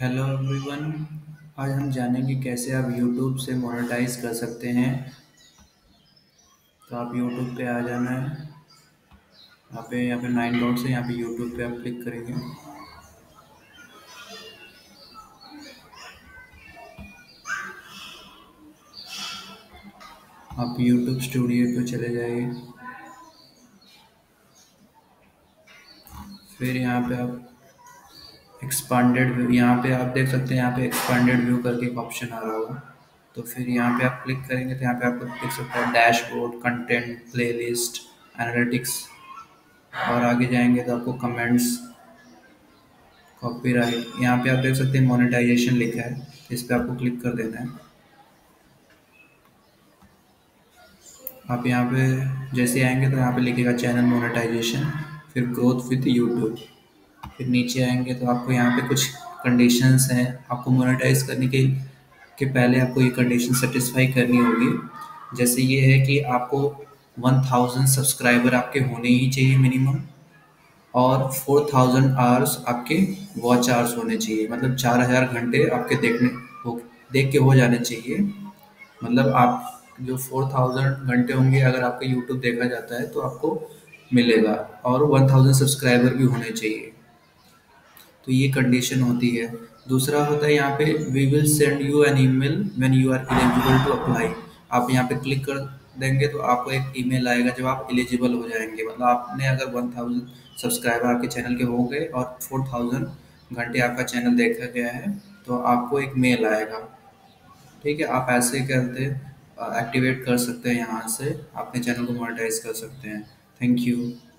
Hello everyone. आज हम जानेंगे कैसे आप यूट्यूब से मोनेटाइज कर सकते हैं। तो आप यूट्यूब पे आ जाना है। यहाँ पे 9 डॉट्स है, यहाँ पे यूट्यूब पे आप क्लिक करेंगे। आप यूट्यूब स्टूडियो पे चले जाइए। फिर यहाँ पे आप एक्सपांडेड व्यू, यहाँ पे आप देख सकते हैं, यहाँ पे एक्सपांडेड व्यू करके एक ऑप्शन आ रहा होगा। तो फिर यहाँ पे आप क्लिक करेंगे तो यहाँ पे आपको दिख सकता है डैशबोर्ड, कंटेंट, प्लेलिस्ट, एनालिटिक्स। और आगे जाएंगे तो आपको कमेंट्स, कॉपीराइट, यहाँ पे आप देख सकते हैं मोनेटाइजेशन लिखा है। इस पे आपको क्लिक कर देना है। आप यहाँ पे जैसे आएंगे तो यहाँ पे लिखेगा चैनल मोनेटाइजेशन, फिर ग्रोथ विद यूट्यूब। फिर नीचे आएंगे तो आपको यहाँ पे कुछ कंडीशंस हैं। आपको मोनेटाइज करने के पहले आपको ये कंडीशन सेटिस्फाई करनी होगी। जैसे ये है कि आपको 1000 सब्सक्राइबर आपके होने ही चाहिए मिनिमम, और 4000 आवर्स आपके वॉच आवर्स होने चाहिए। मतलब 4000 घंटे आपके देख के हो जाने चाहिए। मतलब आप जो 4000 घंटे होंगे अगर आपका यूट्यूब देखा जाता है तो आपको मिलेगा, और 1000 सब्सक्राइबर भी होने चाहिए। तो ये कंडीशन होती है। दूसरा होता है यहाँ पे we will send you an email when you are eligible to apply. आप यहाँ पे क्लिक कर देंगे तो आपको एक ईमेल आएगा जब आप एलिजिबल हो जाएंगे। मतलब आपने अगर 1000 सब्सक्राइबर आपके चैनल के हो गए और 4000 घंटे आपका चैनल देखा गया है तो आपको एक मेल आएगा। ठीक है, आप ऐसे करते एक्टिवेट कर सकते हैं, यहाँ से अपने चैनल को मोनेटाइज कर सकते हैं। Thank you.